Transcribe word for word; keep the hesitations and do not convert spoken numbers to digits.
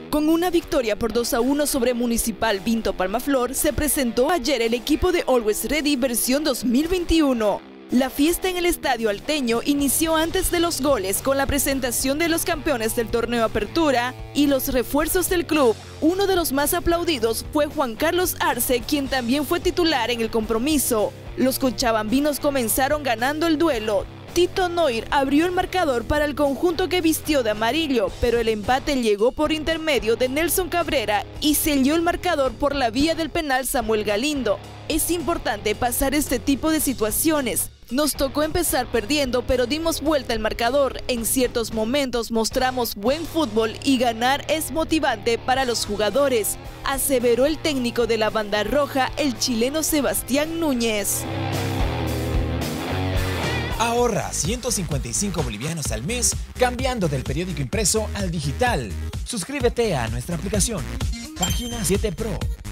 Con una victoria por dos a uno sobre Municipal Vinto Palmaflor, se presentó ayer el equipo de Always Ready versión dos mil veintiuno. La fiesta en el Estadio Alteño inició antes de los goles con la presentación de los campeones del torneo Apertura y los refuerzos del club. Uno de los más aplaudidos fue Juan Carlos Arce, quien también fue titular en el compromiso. Los cochabambinos comenzaron ganando el duelo. Tito Noir abrió el marcador para el conjunto que vistió de amarillo, pero el empate llegó por intermedio de Nelson Cabrera y selló el marcador por la vía del penal Samuel Galindo. Es importante pasar este tipo de situaciones. Nos tocó empezar perdiendo, pero dimos vuelta al marcador. En ciertos momentos mostramos buen fútbol y ganar es motivante para los jugadores, aseveró el técnico de la banda roja, el chileno Sebastián Núñez. Ahorra ciento cincuenta y cinco bolivianos al mes cambiando del periódico impreso al digital. Suscríbete a nuestra aplicación. Página siete Pro.